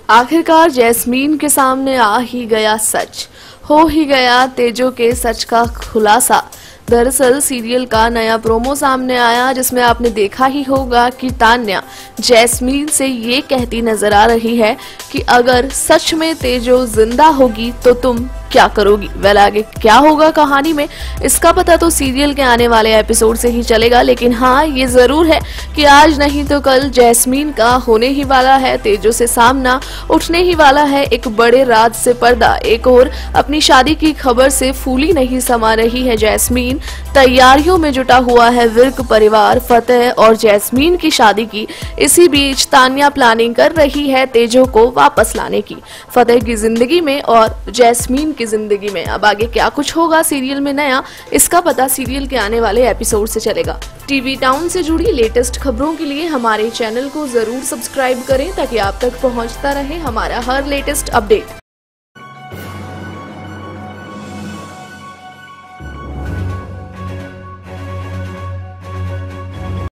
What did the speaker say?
आखिरकार जैस्मीन के सामने आ ही गया सच, हो ही गया तेजो के सच का खुलासा। दरअसल सीरियल का नया प्रोमो सामने आया जिसमें आपने देखा ही होगा कि तान्या जैस्मीन से ये कहती नजर आ रही है कि अगर सच में तेजो जिंदा होगी तो तुम क्या करोगी। वेल आगे क्या होगा कहानी में इसका पता तो सीरियल के आने वाले एपिसोड से ही चलेगा, लेकिन हाँ ये जरूर है कि आज नहीं तो कल जैस्मीन का होने ही वाला है तेजो से सामना, उठने ही वाला है एक बड़े राज से पर्दा। एक और अपनी शादी की खबर से फूली नहीं समा रही है जैस्मीन, तैयारियों में जुटा हुआ है विर्क परिवार। फतेह और जैस्मीन की शादी की इसी बीच तान्या प्लानिंग कर रही है तेजो को वापस लाने की, फतेह की जिंदगी में और जैस्मीन की जिंदगी में। अब आगे क्या कुछ होगा सीरियल में नया, इसका पता सीरियल के आने वाले एपिसोड से चलेगा। टीवी टाउन से जुड़ी लेटेस्ट खबरों के लिए हमारे चैनल को जरूर सब्सक्राइब करें ताकि आप तक पहुंचता रहे हमारा हर लेटेस्ट अपडेट।